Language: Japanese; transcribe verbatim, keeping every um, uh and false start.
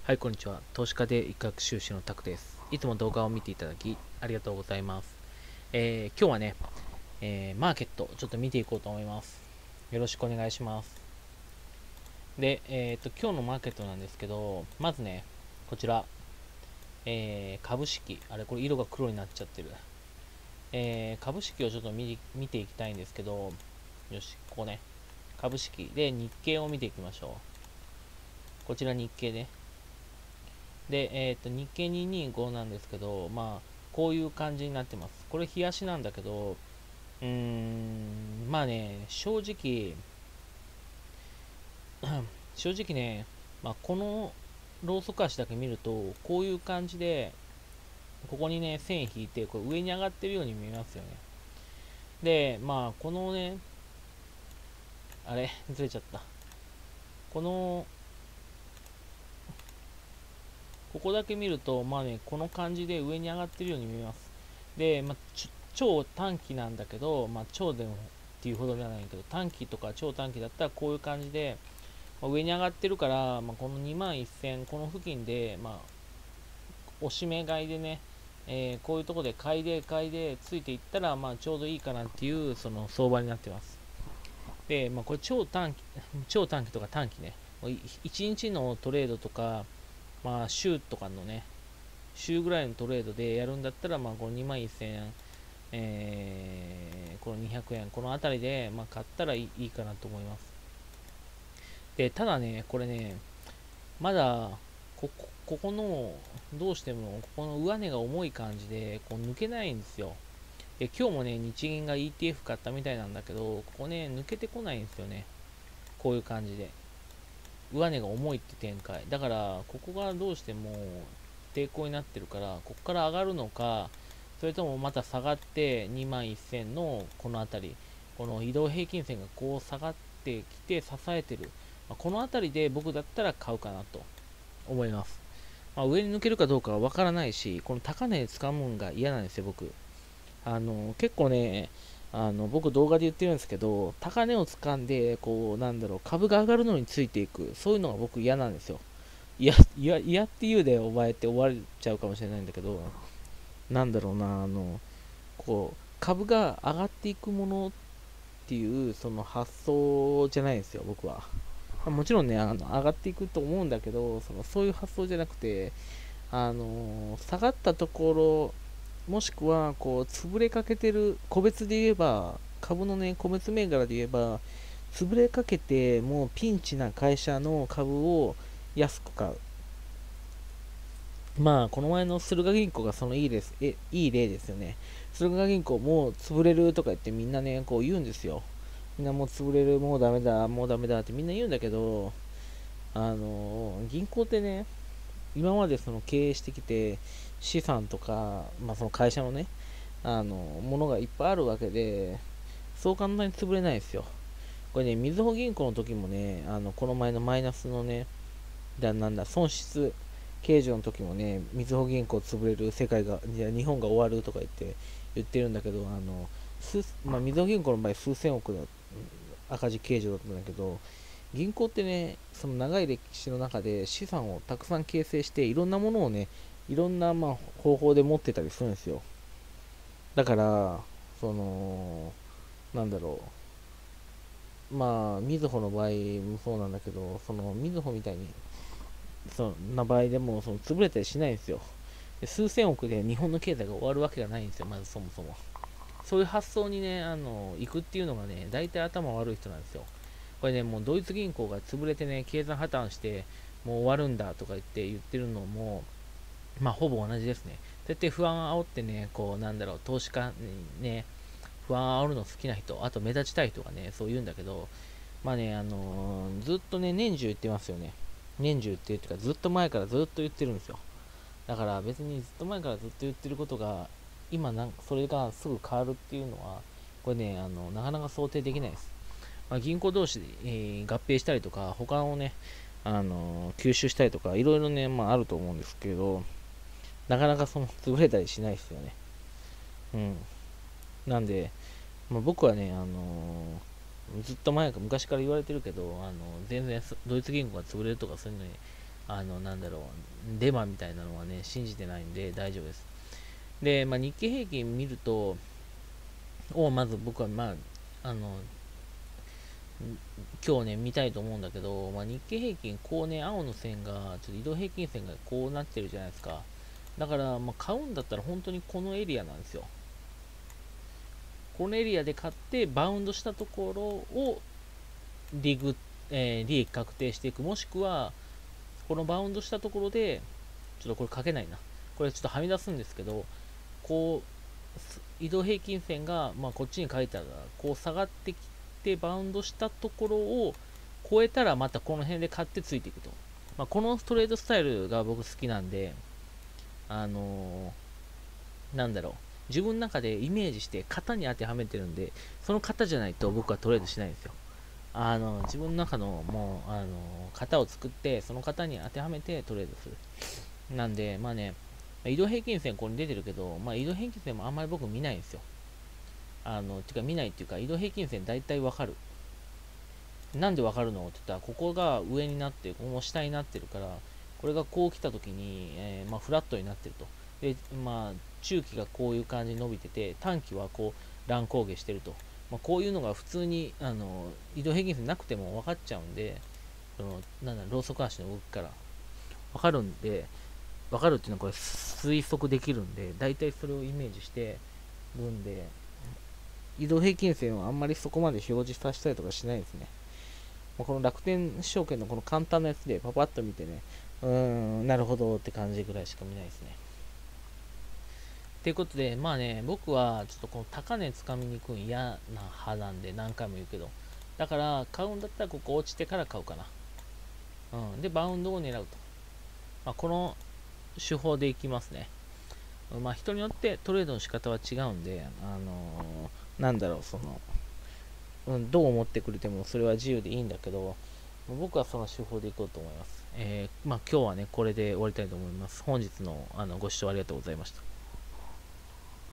はい、こんにちは。投資家で医学修士のタクです。いつも動画を見ていただきありがとうございます。えー今日はね、えーマーケットちょっと見ていこうと思います。よろしくお願いします。で、えーと、今日のマーケットなんですけど、まずね、こちら、えー株式、あれ、これ色が黒になっちゃってる。えー株式をちょっと見見ていきたいんですけど、よし、ここね、株式で日経を見ていきましょう。こちら日経ね。で、えっと、日経にひゃくにじゅうごなんですけど、まあ、こういう感じになってます。これ、冷やしなんだけど、うーん、まあね、正直、正直ね、まあ、このローソク足だけ見ると、こういう感じで、ここにね、線引いて、これ上に上がってるように見えますよね。で、まあ、このね、あれ、ずれちゃった。この、ここだけ見ると、まあね、この感じで上に上がってるように見えます。で、まあ、超短期なんだけど、まあ、超でもっていうほどではないけど、短期とか超短期だったらこういう感じで、まあ、上に上がってるから、まあ、このにまんせん、この付近で、まあ、押し目買いでね、えーこういうところで買いで買いでついていったら、まあ、ちょうどいいかなっていうその相場になってます。で、まあ、これ超短期、超短期とか短期ね、いちにちのトレードとか、まあ、週とかのね、週ぐらいのトレードでやるんだったら、まあ、このにまんせん、えーこのにひゃくえん、この辺りで、まあ、買ったらいいいいかなと思います。で、ただね、これね、まだ、ここ、ここの、どうしても、ここの上値が重い感じで、こう抜けないんですよ。で、今日もね、日銀が イーティーエフ 買ったみたいなんだけど、ここね、抜けてこないんですよね。こういう感じで。上値が重いって展開。だから、ここがどうしても抵抗になってるから、ここから上がるのか、それともまた下がってにまんせんのこの辺り、この移動平均線がこう下がってきて支えてる。まあこの辺りで僕だったら買うかなと思います。まあ、上に抜けるかどうかはわからないし、この高値掴むんが嫌なんですよ、僕。あの、結構ね、あの、僕動画で言ってるんですけど、高値を掴んで、こう、なんだろう、株が上がるのについていく、そういうのが僕嫌なんですよ。嫌、嫌、嫌って言うでお前って終わっちゃうかもしれないんだけど、なんだろうな、あの、こう、株が上がっていくものっていう、その発想じゃないんですよ、僕は。もちろんね、あの上がっていくと思うんだけど、そのそういう発想じゃなくて、あの下がったところ、もしくはこう潰れかけてる、個別で言えば、株のね、個別銘柄で言えば、潰れかけて、もうピンチな会社の株を安く買う。まあ、この前の駿河銀行がそのいいです、え、いい例ですよね。駿河銀行もう潰れるとか言ってみんなね、こう言うんですよ。みんなもう潰れる、もうダメだ、もうダメだってみんな言うんだけど、あの銀行ってね、今までその経営してきて、資産とか、まあ、その会社のね、あのものがいっぱいあるわけで、そう簡単に潰れないですよ。これね、みずほ銀行の時もね、あのこの前のマイナスのね、だなんだ損失計上の時もね、みずほ銀行潰れる、世界が、じゃ日本が終わるとか言って言ってるんだけど、あの数まあ、みずほ銀行の場合、数千億の赤字計上だったんだけど、銀行ってね、その長い歴史の中で資産をたくさん形成して、いろんなものをね、いろんなまあ方法で持ってたりするんですよ。だから、その、なんだろう、まあ、みずほの場合もそうなんだけど、そのみずほみたいに、そんな場合でもその潰れたりしないんですよ。で数千億で日本の経済が終わるわけがないんですよ、まずそもそも。そういう発想にね、あの、行くっていうのがね、大体頭悪い人なんですよ。これね、もうドイツ銀行が潰れてね、経済破綻して、もう終わるんだとか言って言ってるのも、まあ、ほぼ同じですね。絶対不安煽ってね、こう、なんだろう、投資家にね、不安煽るの好きな人、あと目立ちたい人がね、そう言うんだけど、まあね、あのーずっとね、年中言ってますよね。年中っていうか、ずっと前からずっと言ってるんですよ。だから別にずっと前からずっと言ってることが、今なんかそれがすぐ変わるっていうのは、これね、あの、なかなか想定できないです。まあ、銀行同士で、えー合併したりとか、他をね、あのー吸収したりとか、いろいろね、まああると思うんですけど、なかなかその潰れたりしないですよね。うん。なんで、まあ、僕はね、あのーずっと前か昔から言われてるけど、あの全然ドイツ銀行が潰れるとかそういうのにあの、なんだろう、デマみたいなのはね、信じてないんで大丈夫です。で、まあ、日経平均見ると、をまず僕は、まあ、あの、今日ね、見たいと思うんだけど、まあ、日経平均、こうね、青の線が、ちょっと移動平均線がこうなってるじゃないですか。だから、まあ、買うんだったら本当にこのエリアなんですよ。このエリアで買って、バウンドしたところをリグ、えー利益確定していく。もしくは、このバウンドしたところで、ちょっとこれ書けないな。これちょっとはみ出すんですけど、こう、移動平均線が、まあ、こっちに書いてあるから、こう下がってきて、バウンドしたところを超えたら、またこの辺で買ってついていくと。まあ、このトレードスタイルが僕好きなんで、あのーなんだろう。自分の中でイメージして型に当てはめてるんで、その型じゃないと僕はトレードしないんですよ。あの、自分の中のもう、あの、型を作って、その型に当てはめてトレードする。なんで、まあね、移動平均線ここに出てるけど、まあ移動平均線もあんまり僕見ないんですよ。あの、てか見ないっていうか、移動平均線大体わかる。なんでわかるのって言ったら、ここが上になって、ここも下になってるから、これがこう来た時に、えーまあ、フラットになってると。で、まあ、中期がこういう感じに伸びてて、短期はこう乱高下してると。まあ、こういうのが普通にあの移動平均線なくても分かっちゃうんで、そのなんだローソク足の動きから分かるんで、分かるっていうのはこれ推測できるんで、大体それをイメージしてるんで、移動平均線はあんまりそこまで表示させたりとかしないですね。まあ、この楽天証券のこの簡単なやつでパパッと見てね、うーん、なるほどって感じぐらいしか見ないですね。ということで、まあね、僕はちょっとこの高値つかみに行くん嫌な派なんで何回も言うけど、だから買うんだったらここ落ちてから買うかな。うん。で、バウンドを狙うと。まあ、この手法でいきますね。まあ、人によってトレードの仕方は違うんで、あのーなんだろう、その、うん、どう思ってくれてもそれは自由でいいんだけど、僕はその手法でいこうと思います。えーまあ、今日はね、これで終わりたいと思います。本日のあのご視聴ありがとうございました。